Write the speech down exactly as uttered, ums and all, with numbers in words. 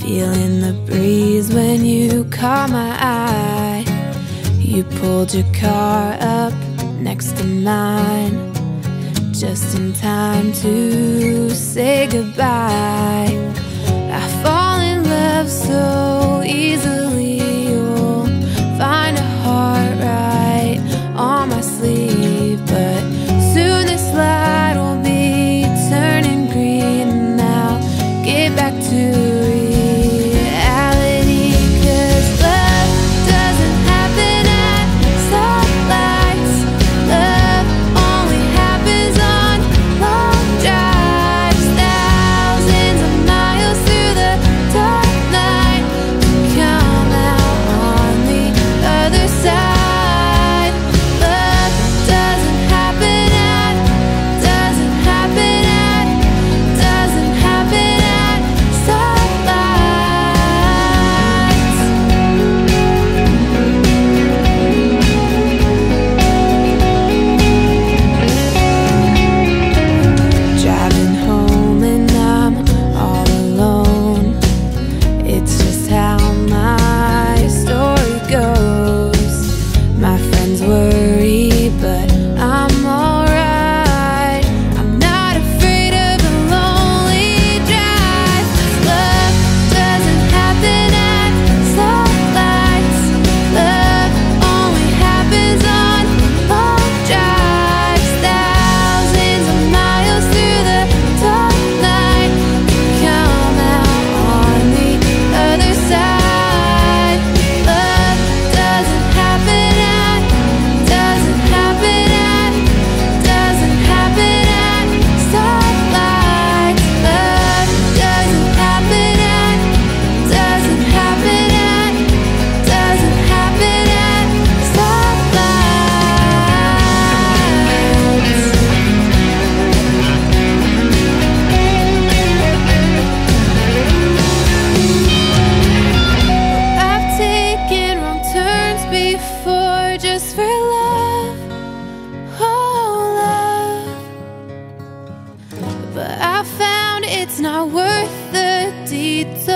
Feeling the breeze when you caught my eye. You pulled your car up next to mine, just in time to say goodbye. I fall in love so easily. You'll find a heart right on my sleeve, but soon this light will be turning green, and I'll get back to just for love, oh love. But I found it's not worth the detour.